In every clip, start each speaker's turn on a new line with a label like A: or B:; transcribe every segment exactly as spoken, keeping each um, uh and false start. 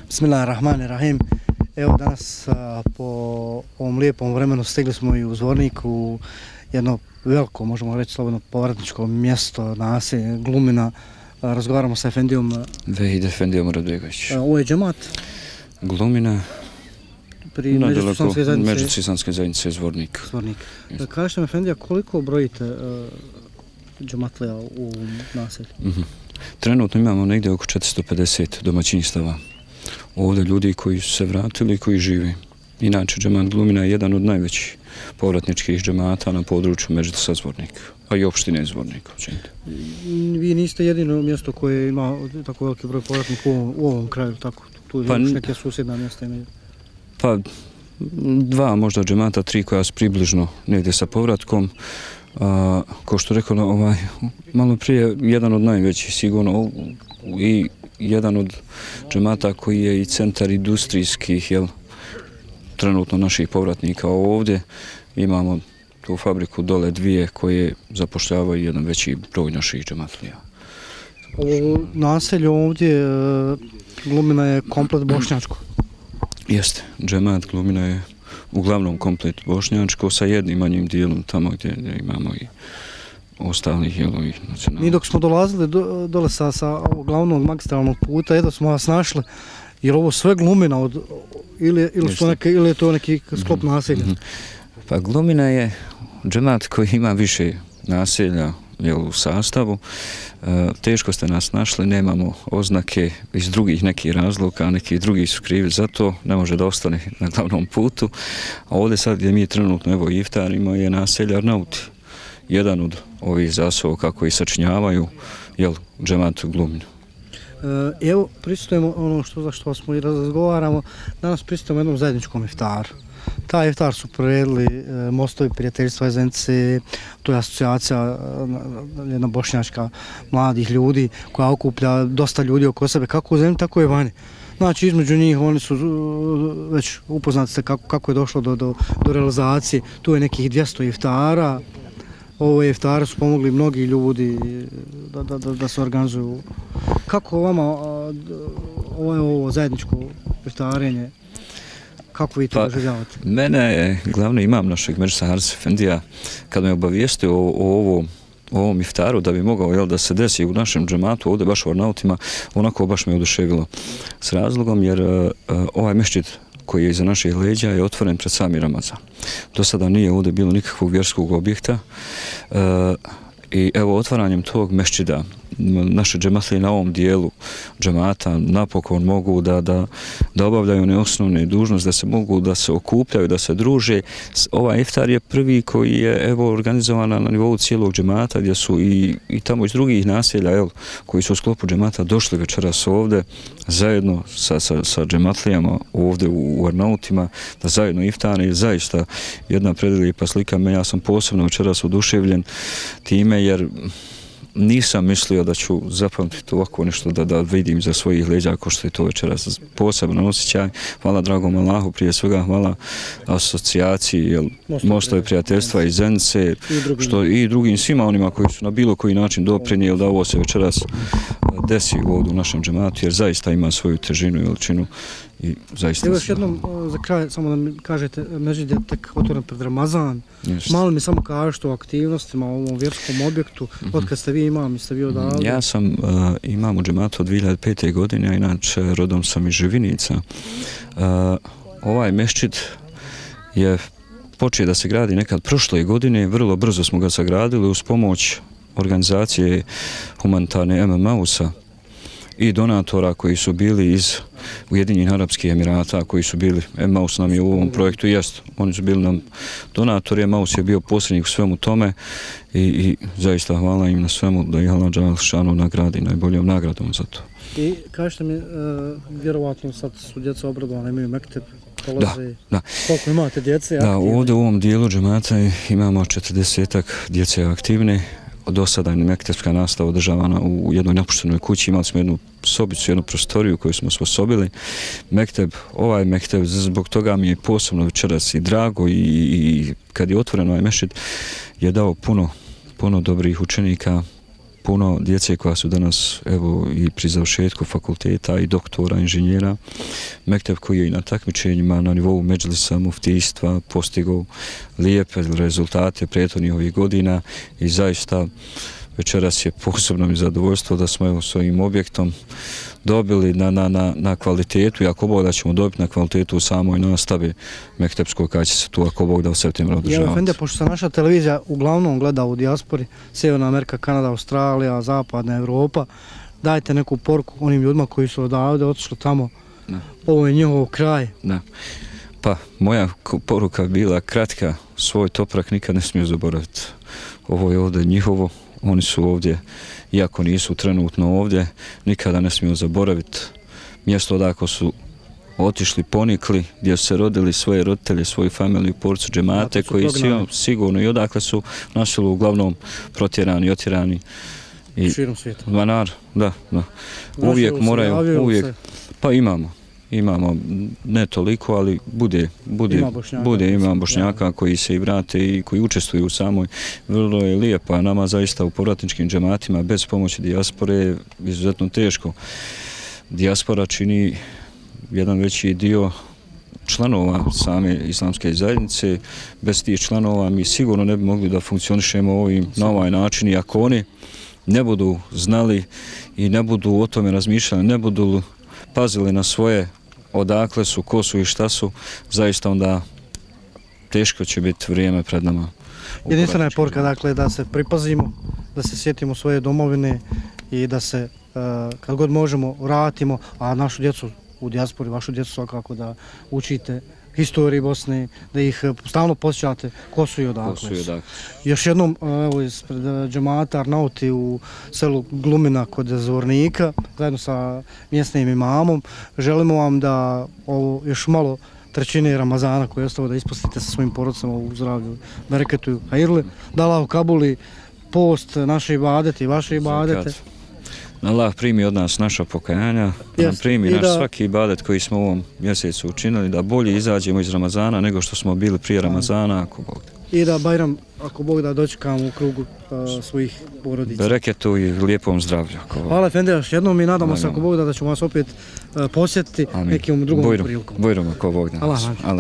A: Bismillahirrahmanirrahim. Evo danas a, po ovom lijepom vremenu stigli smo i u Zvornik, u jedno veliko, možemo reći slobodno, povratničko mjesto, naselje Glumina. A, razgovaramo sa Efendijom.
B: Vehid Efendijom Radbegović.
A: Ovo je džemat?
B: Glumina,
A: pri
B: Međucisanske zajednice, Međucisanske zajednice Zvornik.
A: Zvornik. Kažete mi, Efendija, koliko brojite uh, džematlija u naselju?
B: Mm-hmm. Trenutno imamo negdje oko četiristo pedeset domaćinstava. Ovdje ljudi koji su se vratili i koji žive. Inače, džemat Glumina je jedan od najvećih povratničkih džemata na području Međusa Zvornik, a i opštine Zvornik.
A: Vi niste jedino mjesto koje ima tako veliki broj povratnika u ovom, u ovom kraju, tako? Tu pa, još neke susjedna mjesta imaju?
B: Pa, dva možda džemata, tri koja su približno negdje sa povratkom. A, ko što rekao, ovaj, malo prije, jedan od najvećih sigurno i jedan od džemata koji je i centar industrijskih, jel, trenutno naših povratnika. Ovdje imamo tu fabriku dole dvije koje zapošljavaju jedan veći broj naših džematlija.
A: Ovo naselje ovdje, Glumina, je komplet bošnjačko?
B: Jeste, džemat Glumina je uglavnom komplet bošnjačko sa jednim manjim dijelom tamo gdje, gdje imamo i ostalih jelovih nacionalnih.
A: Mi dok smo dolazili do, dole sa, sa glavnog magistralnog puta, jedno smo vas našli, jer ovo sve Glumina od, ili, ili, su neke, ili je to neki sklop mm-hmm. naselja? Mm-hmm.
B: Pa Glumina je džemat koji ima više naselja, jel, u sastavu. E, teško ste nas našli, nemamo oznake iz drugih nekih razloga, neki drugi su krivi za to, ne može da ostane na glavnom putu. A ovdje sad gdje mi trenutno evo iftarimo je naselje Arnauti, jedan od ovih zasovoka koji sačinjavaju, jel, džemat Gluminu.
A: E, evo, pristupujemo ono što, za što smo i razgovaramo, danas pristupujemo jednom zajedničkom iftaru. Taj iftar su priredili e, Mostovi prijateljstva iz N C, to je asocijacija e, jedna bošnjačka mladih ljudi koja okuplja dosta ljudi oko sebe, kako u zemlji, tako i vani. Znači, između njih oni su uh, već upoznati se kako, kako je došlo do, do, do realizacije. Tu je nekih dvjesto iftara. Ove iftare su pomogli mnogi ljudi da, da, da, da se organizuju. Kako vama ovo je ovo zajedničko iftarenje? Kako vi to doživljavate?
B: Pa, mene je glavni imam našeg Međusa Haris Efendija, kad me obavijestio o, o, ovo, o ovom iftaru da bi mogao, jel, da se desi u našem džematu, ovdje baš u Arnautima, onako baš me oduševilo. S razlogom jer uh, ovaj mešćid koji je iza naših leđa je otvoren pred sami Ramazan. Do sada nije ovdje bilo nikakvog vjerskog objekta. Uh, I evo, otvaranjem tog mešćida, naše džematlije na ovom dijelu džemata napokon mogu da, da, da obavljaju one osnovne dužnosti, da se mogu da se okupljaju, da se druže. Ovaj iftar je prvi koji je evo organizovan na nivou cijelog džemata, gdje su i, i tamo iz drugih naselja, evo, koji su u sklopu džemata došli večeras ovdje zajedno sa, sa, sa džematlijama ovdje u, u Arnautima, da zajedno iftare. Zaista jedna predlijepa slika, ja sam posebno večeras oduševljen time, jer nisam mislio da ću zapamtiti ovako nešto da, da vidim za svojih leđa ako što je to večeras poseban osjećaj. Hvala dragom Allahu, prije svega hvala asocijaciji, jel, Mostovi prijateljstva iz Zenice, i, što, i drugim svima onima koji su na bilo koji način doprinijeli da ovo se večeras desi ovdje u našem džematu, jer zaista ima svoju težinu i veličinu. I zaista
A: evo još jednom za kraj, samo da mi kažete, Međid je tek otvoren pred Ramazan. Jeste. Malo mi samo kažete o aktivnostima u ovom vjerskom objektu, mm-hmm. od kad ste vi imam i ste vi odavde?
B: Ja sam uh, imam u džematu od dvije hiljade pete. godine, a inače rodom sam iz Živinica. Uh, ovaj mešćid je počeo da se gradi nekad prošle godine, vrlo brzo smo ga sagradili uz pomoć organizacije humanitarne M M A-usa i donatora koji su bili iz Ujedinjenih Arapskih Emirata, koji su bili, M A U S nam je u ovom projektu, jest, oni su bili nam donatori, M A U S je bio posrednik u svemu tome i, i zaista hvala im na svemu da ih Allah dželle šanuhu nagradi najboljom nagradom za to.
A: I kažete mi, uh, vjerovatno sad su djeca obradovane, imaju mekteb, dolaze,
B: da, da.
A: Koliko imate djece?
B: Da, ovdje u ovom dijelu džemata imamo četrdesetak djece aktivne. Do sada je mektepska nastava održavana u jednoj napuštenoj kući, imali smo jednu sobicu, jednu prostoriju koju smo osposobili. Mekteb, ovaj mekteb, zbog toga mi je posebno večeras i drago i, i kad je otvoren ovaj mešćid, je dao puno, puno dobrih učenika, puno djece koja su danas evo i pri završetku fakulteta i doktora, inženjera. Mektep koji je i na takmičenjima na nivou Medžlisa, muftijstva postigao lijepe rezultate prethodnih ovih godina i zaista večeras je posebno mi zadovoljstvo da smo evo s ovim objektom dobili na, na, na, na kvalitetu i ako Bog da ćemo dobiti na kvalitetu u samoj nastavi mektepskoj kada će se tu ako Bog da u septembru održavati.
A: Evo Efendija, pošto se naša televizija uglavnom gleda u dijaspori, Sjeverna Amerika, Kanada, Australija, Zapadna Evropa, dajte neku poruku onim ljudima koji su odavde otišli tamo, ne. Ovo je njihov kraj.
B: Ne. Pa moja poruka je bila kratka, svoj toprak nikad ne smiju zaboraviti. Ovo je ovdje njihovo. Oni su ovdje, iako nisu trenutno ovdje, nikada ne smiju zaboraviti mjesto odakle su otišli, ponikli, gdje su se rodili svoje roditelje, svoju familiju, porodicu, džemate, koji su sigurno i odakle su nasilu uglavnom protjerani, otjerani.
A: I širom svijeta.
B: Vanar, da, da. Uvijek moraju, uvijek, pa imamo. Imamo, ne toliko, ali bude, bude, ima Bošnjaka, bude, ima Bošnjaka koji se i vrate i koji učestvuju u samoj. Vrlo je lijepo, nama zaista u povratničkim džematima bez pomoći dijaspore je izuzetno teško. Dijaspora čini jedan veći dio članova same islamske zajednice. Bez tih članova mi sigurno ne bi mogli da funkcionišemo ovim, na ovaj način i ako oni ne budu znali i ne budu o tome razmišljali, ne budu pazili na svoje odakle su, ko su i šta su, zaista onda teško će biti vrijeme pred nama.
A: Jedinstvena je poruka, dakle, da se pripazimo, da se sjetimo svoje domovine i da se, kad god možemo, vratimo, a našu djecu u dijaspori, vašu djecu svakako da učite historiji Bosne, da ih stalno posjećate ko su i odakle su. Još jednom, evo, ispred džemata Arnauti u selu Glumina kod Zvornika, zajedno sa mjesnim imamom, želimo vam da ovo još malo trećine Ramazana koje je ostalo da ispustite sa svojim porodicama u zdravlju, bereketu i hajirli, da Allah kabuli post, naše ibadete i vaše ibadete.
B: Allah primi od nas naša pokajanja, da nam primi naš svaki ibadet koji smo u ovom mjesecu učinili, da bolje izađemo iz Ramazana nego što smo bili prije Ramazana, ako Bog da.
A: I da Bajram, ako Bog da, dočekamo u krugu uh, svojih porodica.
B: Bereketu i lijepom zdravlju.
A: Hvala Efendija, još jednom i nadamo se ako Bog da da ćemo vas opet uh, posjetiti nekim drugom
B: Bojrum,
A: prilikom.
B: Bojrum, ako Bog da.
A: Allah,
B: Allah.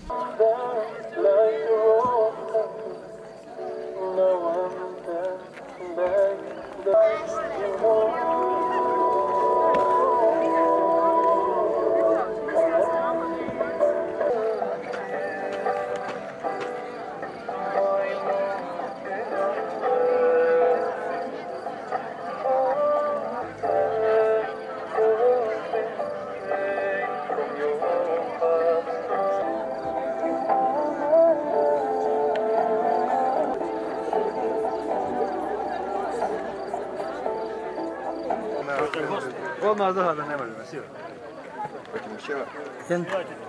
C: Olmaz daha da ne var nasıl? Bakın bir şey var.
A: Sen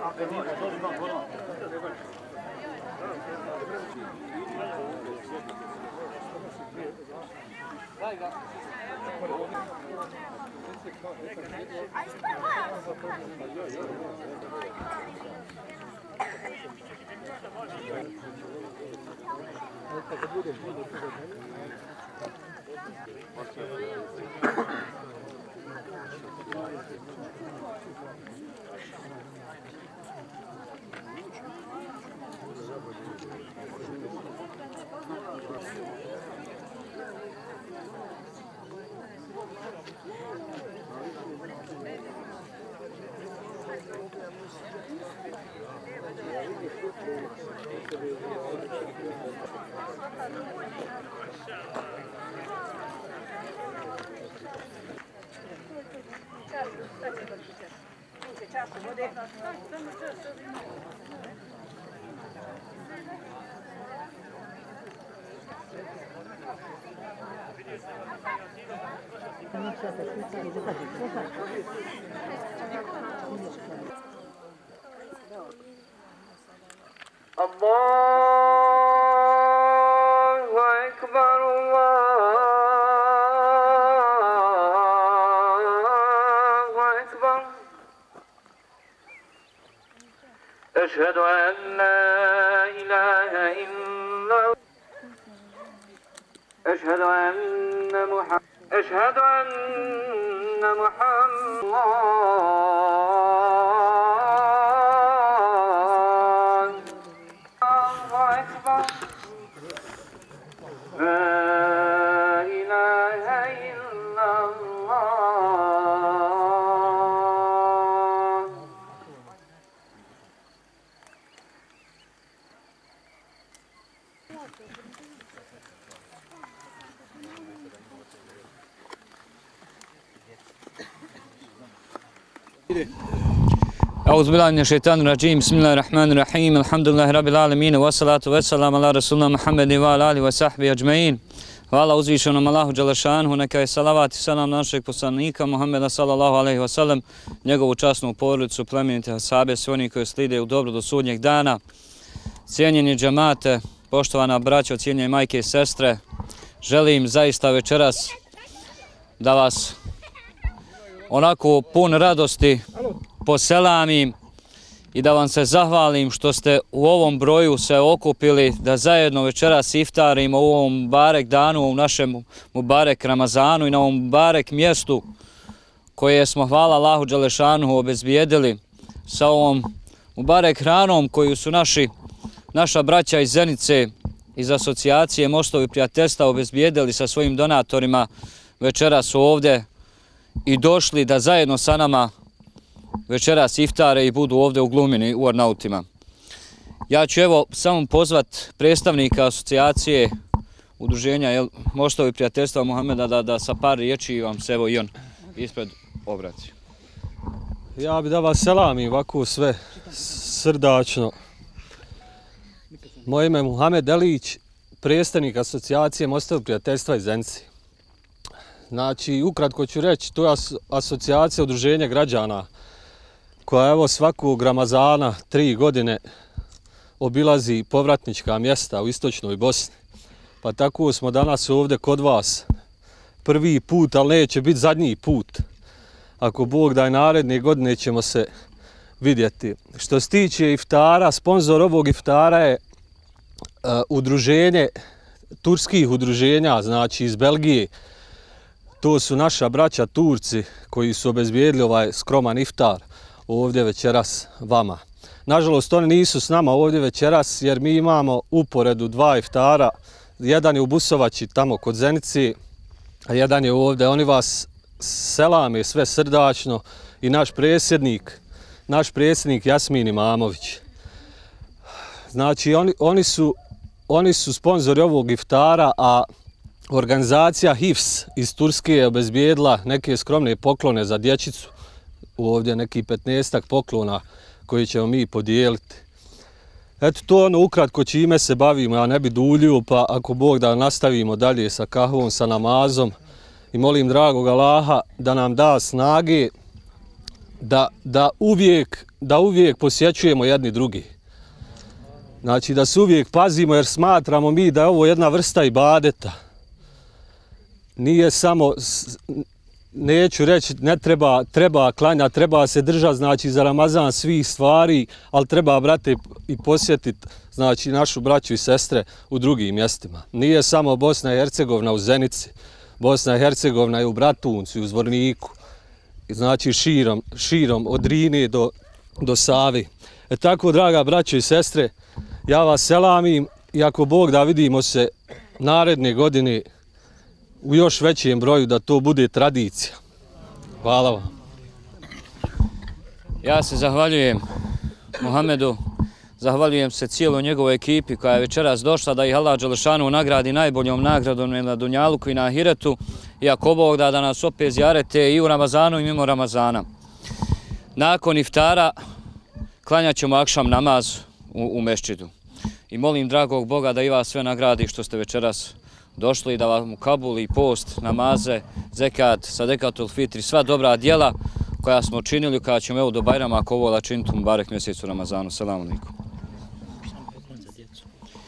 D: Allahu Ekber, Allahu Ekber. Eşhedü en la ilahe illallah. Eşhedü enne Muhammed أشهد أن محمد الله أكبر لا إله إلا الله
B: أعوذ بالله من الشيطان الرجيم بسم الله الرحمن الرحيم الحمد لله رب العالمين والصلاة والسلام على رسولنا محمد وعلى آله وصحبه أجمعين. Hvala uzvišenom Allahu dželešanhu, neka je salavat i salam našeg poslanika Muhammeda sallallahu alejhi ve sellem, njegovu časnu porodicu, plemenite ashabe, sve oni koji slijede u dobro do sudnjeg dana. Cijenjeni džemate, poštovana braćo, cijenjene majke i sestre, želim zaista večeras da vas onako pun radosti poselamim i da vam se zahvalim što ste u ovom broju se okupili da zajedno večeras iftarimo u ovom Mubarek danu, u našem Mubarek Ramazanu i na ovom Mubarek mjestu koje smo, hvala Allahu dželešanuhu, obezbijedili sa ovom Mubarek hranom koju su naši, naša braća iz Zenice iz asocijacije Mostovi prijateljstva obezbijedili sa svojim donatorima. Večeras su ovdje i došli da zajedno sa nama večeras iftare i budu ovdje u Glumini u Arnautima. Ja ću evo samo pozvat predstavnika asocijacije udruženja jel, Mostovi prijateljstva Muhameda da, da sa par riječi vam se evo i on ispred obraci.
E: Ja bi da vas selamim ovako sve srdačno. Moje ime je Muhamed Elić, predstavnik asocijacije Mostovi prijateljstva iz Zenice. Znači, ukratko ću reći, to je asocijacija udruženja građana koja evo svakog Ramazana tri godine obilazi povratnička mjesta u istočnoj Bosni. Pa tako smo danas ovdje kod vas prvi put, ali neće biti zadnji put. Ako Bog da, i naredne godine ćemo se vidjeti. Što se tiče iftara, sponzor ovog iftara je uh, udruženje turskih udruženja, znači iz Belgije. To su naša braća Turci koji su obezbijedili ovaj skroman iftar ovdje večeras vama. Nažalost, oni nisu s nama ovdje večeras jer mi imamo uporedu dva iftara. Jedan je u Busovači tamo kod Zenice, a jedan je ovdje. Oni vas selame sve srdačno i naš predsjednik, naš predsjednik Jasmin Imamović. Znači, oni, oni, su, oni su sponzori ovog iftara, a organizacija H I F S iz Turske je obezbijedila neke skromne poklone za dječicu. Ovdje neki petnaestak poklona koji ćemo mi podijeliti. Eto, to ono ukratko čime se bavimo, ja ne bi duljio, pa ako Bog da nastavimo dalje sa kahvom, sa namazom i molim dragog Allaha da nam da snage da, da, uvijek, da uvijek posjećujemo jedni drugi. Znači da se uvijek pazimo jer smatramo mi da je ovo jedna vrsta ibadeta. Nije samo, neću reći, ne treba, treba klanja, treba se držati, znači, za Ramazan svih stvari, ali treba, brate, i posjetiti, znači, našu braću i sestre u drugim mjestima. Nije samo Bosna i Hercegovina u Zenici, Bosna i Hercegovina je u Bratuncu i u Zvorniku, znači, širom, širom od Drine do, do Savi. E tako, draga braćo i sestre, ja vas selamim i ako Bog da, vidimo se naredne godine u još većem broju, da to bude tradicija. Hvala vam.
B: Ja se zahvaljujem Muhamedu, zahvaljujem se cijeloj njegovoj ekipi koja je večeras došla da ih Allah dželešanu nagradi najboljom nagradom na Dunjaluku i na Ahiretu, i ako Bog da, da nas opet zjarete i u Ramazanu i mimo Ramazana. Nakon iftara klanjat ćemo akšam namaz u, u meščidu. I molim dragog Boga da i vas sve nagradi što ste večeras došli, da vam u Kabuli post, namaze, zekat, sadekatul fitri, sva dobra djela koja smo činili, kada ćemo evo do Bajrama ako ovo da činiti u Mubarek mjesecu Ramazanu. Selamu alejkum.